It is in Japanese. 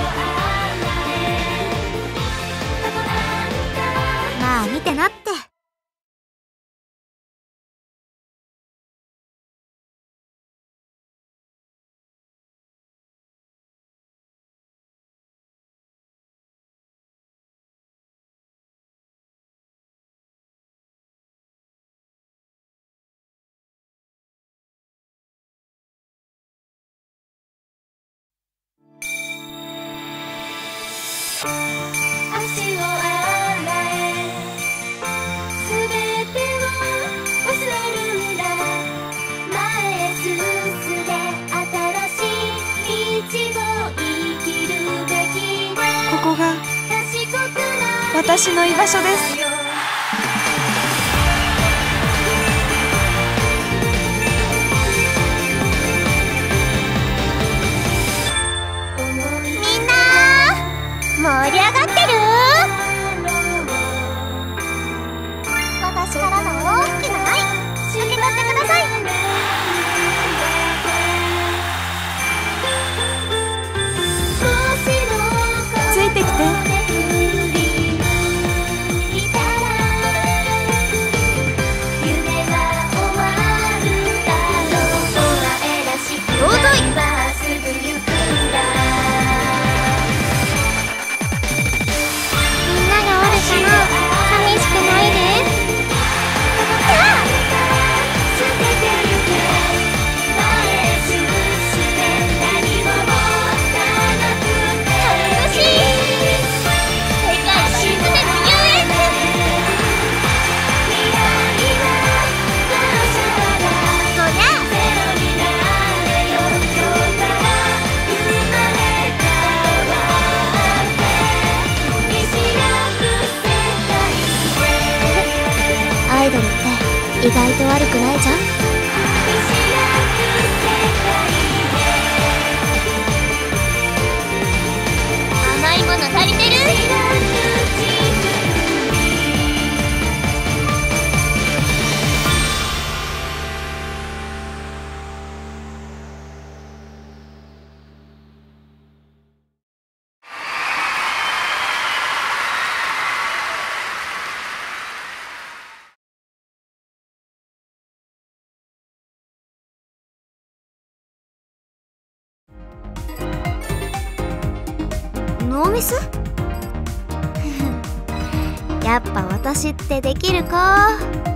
まあ見てなって。 足を洗え、すべてを忘れるんだ。前へ進んで新しい道を生きるべきだ。 ここが私の居場所です。 盛り上がってる？私からの大きな愛、受け取ってください。 ついてきて。 アイドルって意外と悪くないじゃん。甘いもの足りてる？ノーミス？やっぱ私ってできる子。